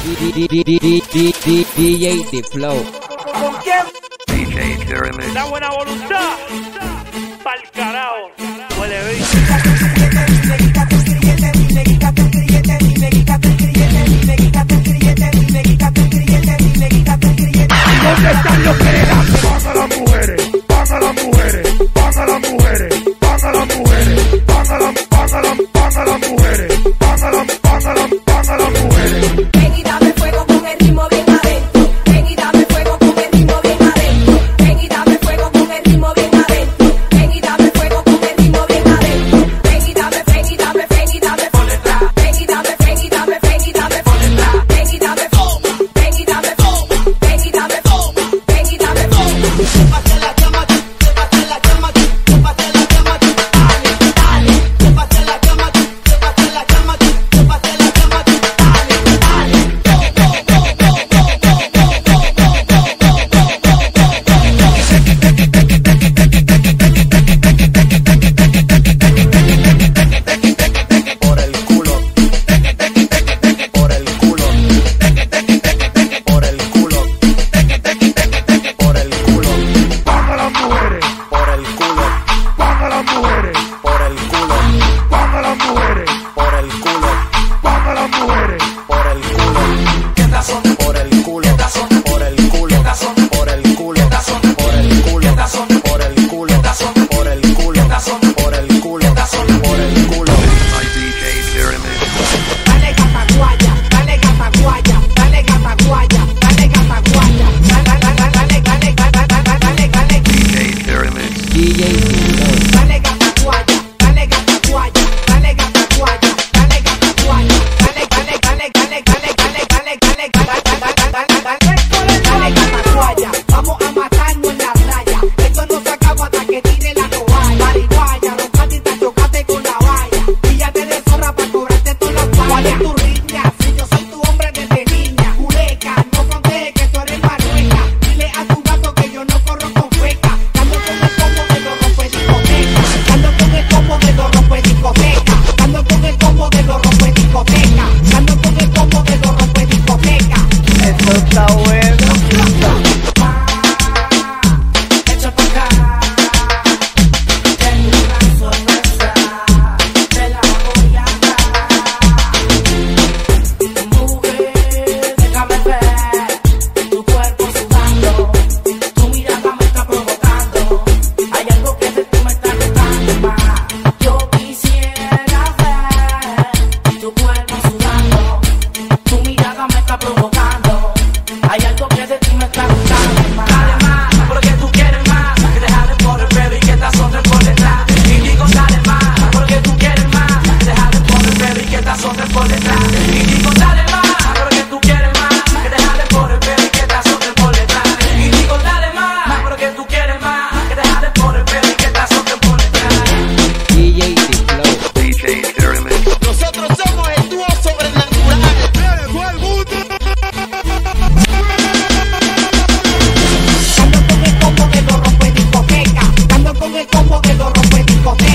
DJ The Flow. ¿Con quién? DJ Pyramid. La buena voluntad. Pa'l carajo. Huele bien. ¿Dónde están los que le dan? Van a las mujeres, van a las mujeres, van a las mujeres, van a las mujeres, van a las mujeres, van a las mujeres. Ven y dame fuego con el ritmo bien adentro. Ven y dame fuego con el ritmo bien adentro. Ven y dame fuego con el ritmo bien adentro. Ven y dame fuego con el ritmo bien adentro. Ven y dame, ven y dame, ven y dame por detrás. Ven y dame, ven y dame, ven y dame por detrás. Ven y dame, ven y dame, ven y dame, ven y dame. Llévate la llama, llévate la llama, llévate la llama, dale, dale. Llévate la llama, llévate la llama, llévate la llama, dale, dale. Por el culo, por el culo, por el culo, por el culo, Van a las mujeres, por el culo, van a las mujeres, por el culo, van a las mujeres, por el culo, van a las mujeres. por el culo, por el culo, por el culo, por el culo, por el culo, por el culo, por el culo, por el culo, por el culo. My DJ Pyramid. Dale gata guaya, dale gata guaya, dale gata guaya, dale gata guaya, dale. DJ Pyramid. DJ The Flow. Dale gata guaya, dale gata guaya, dale gata guaya, dale gata guaya, dale gata guaya, vamos a matarnos en la playa. Esto no se acaba hasta que tire la toalla. Marihuana, rompate y te chocaste con la valla. Píllate de zorra para cobrarte todas las vallas. ¿Cuál es tu riña? Si yo soy tu hombre desde niña. Juleca, no frontees que tú eres marueca. Dile a tu gato que yo no corro con feca. Ando con el combo de los rompediscotecas. Ando con el combo de los rompediscotecas. Ando con el combo de los rompediscotecas. Ando con el combo de los rompediscotecas. Esto está bueno. Echa pa' acá. Tengo una sorpresa. Te la voy a dar. Mujer, déjame ver tu cuerpo sudando. Tu mirada me está provocando. Hay algo que de ti me está gustando más. Yo quisiera ver tu cuerpo sudando. Tu mirada me está provocando. Hay algo que de ti me está gustando más. Dale más, porque tú quieres más. Que dejarle por el pelo y que te azoten por detrás. Y digo dale más, porque tú quieres más. Que dejarle por el pelo y que te azoten por detrás. Y digo dale más, porque tú quieres más. Que dejarle por el pelo y que te azoten por detrás. Y digo dale más, porque tú quieres más. Que dejarle por el pelo y que te azoten por detrás. DJ The Flow. DJ Pyramid. Nosotros somos el dúo sobrenatural. Ando con el combo de los rompediscotecas. Ando con el combo de los rompediscotecas.